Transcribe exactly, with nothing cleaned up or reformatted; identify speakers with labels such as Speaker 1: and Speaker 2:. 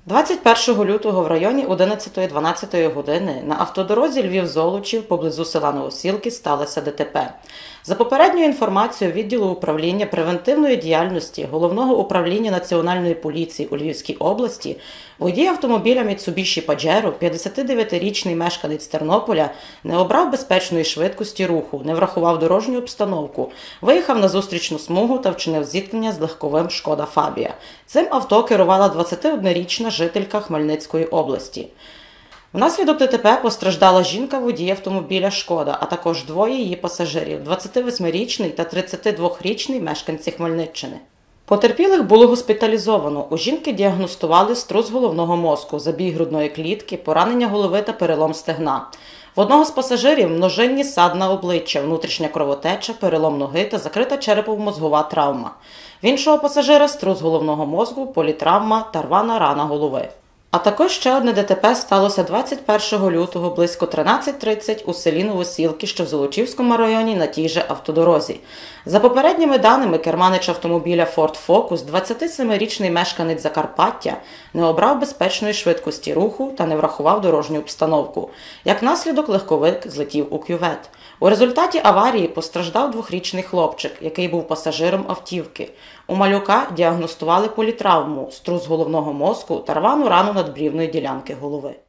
Speaker 1: двадцять першого лютого в районі одинадцятої-дванадцятої години на автодорозі Львів-Золочів поблизу села Новосілки сталося ДТП. За попередньою інформацією відділу управління превентивної діяльності Головного управління Національної поліції у Львівській області, водій автомобіля Mitsubishi Pajero, п'ятдесятидевятирічний мешканець Тернополя, не обрав безпечної швидкості руху, не врахував дорожню обстановку, виїхав на зустрічну смугу та вчинив зіткнення з легковим Шкода Фабія. Цим авто керувала двадцятиоднорічна жителька Хмельницької області. Внаслідок ДТП постраждала жінка-водій автомобіля «Шкода», а також двоє її пасажирів – двадцятивосьмирічний та тридцятидвохрічний мешканці Хмельниччини. Потерпілих було госпіталізовано. У жінки діагностували струс головного мозку, забій грудної клітки, поранення голови та перелом стегна. В одного з пасажирів – множинні ссад на обличчя, внутрішня кровотеча, перелом ноги та закрита черепово-мозгова травма. В іншого пасажира – струс головного мозку, політравма та рвана рана голови. А також ще одне ДТП сталося двадцять першого лютого близько тринадцять тридцять у селі Новосілки, що в Золочівському районі на тій же автодорозі. За попередніми даними, керманич автомобіля Ford Focus, двадцятисемирічний мешканець Закарпаття, не обрав безпечної швидкості руху та не врахував дорожню обстановку. Як наслідок, легковик злетів у кювет. У результаті аварії постраждав двохрічний хлопчик, який був пасажиром автівки. У малюка діагностували політравму, струс головного мозку та рвану рану надбрівної ділянки голови.